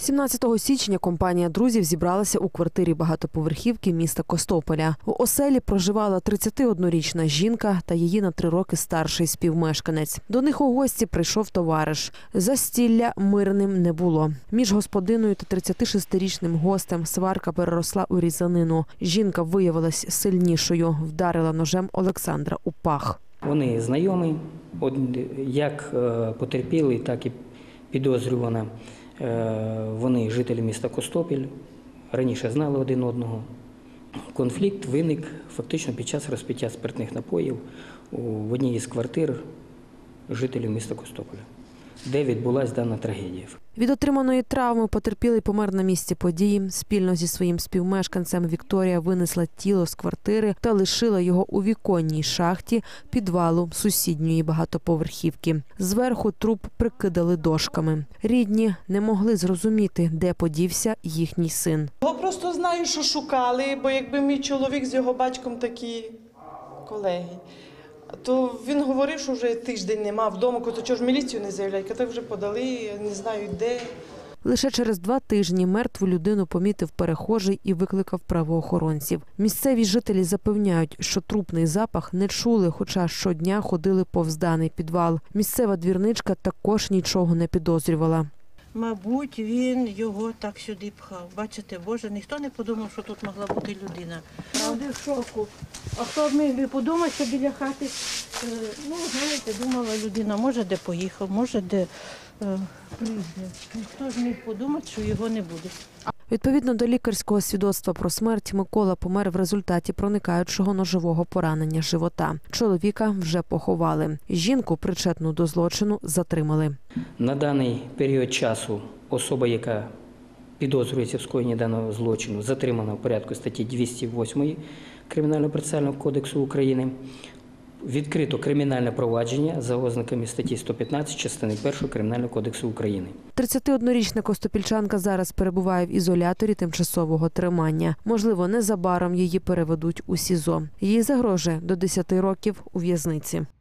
17 січня компанія друзів зібралася у квартирі багатоповерхівки міста Костополя. У оселі проживала 31-річна жінка та її на 3 роки старший співмешканець. До них у гості прийшов товариш. Застілля мирним не було. Між господиною та 36-річним гостем сварка переросла у різанину. Жінка виявилась сильнішою, вдарила ножем Олександра у пах. Вони знайомі, як потерпілий, так і підозрювана. Вони жителі міста Костопіль, раніше знали один одного. Конфлікт виник фактично під час розпиття спиртних напоїв в одній із квартир жителів міста Костопіля, де відбулася дана трагедія. Від отриманої травми потерпілий помер на місці події. Спільно зі своїм співмешканцем Вікторія винесла тіло з квартири та лишила його у віконній шахті підвалу сусідньої багатоповерхівки. Зверху труп прикидали дошками. Рідні не могли зрозуміти, де подівся їхній син. Я просто знаю, що шукали, бо якби мій чоловік з його батьком такі колеги, то він говорив, що вже тиждень нема вдома, то чого ж міліцію не заявляють, так вже подали, не знаю де. Лише через 2 тижні мертву людину помітив перехожий і викликав правоохоронців. Місцеві жителі запевняють, що трупний запах не чули, хоча щодня ходили повз даний підвал. Місцева двірничка також нічого не підозрювала. Мабуть, він його так сюди пхав. Бачите, Боже, ніхто не подумав, що тут могла бути людина. Правда, в шоку. А хто б міг би подумати, що біля хати, знаєте, думала людина, може де поїхав, може де прийде. Ніхто ж міг подумати, що його не буде. Відповідно до лікарського свідоцтва про смерть, Микола помер в результаті проникаючого ножового поранення живота. Чоловіка вже поховали. Жінку, причетну до злочину, затримали. На даний період часу особа, яка підозрюється в скоєнні даного злочину, затримана в порядку статті 208 Кримінально-процесуального кодексу України. Відкрито кримінальне провадження за ознаками статті 115 частини 1 Кримінального кодексу України. 31-річна костопільчанка зараз перебуває в ізоляторі тимчасового тримання. Можливо, незабаром її переведуть у СІЗО. Їй загрожує до 10 років у в'язниці.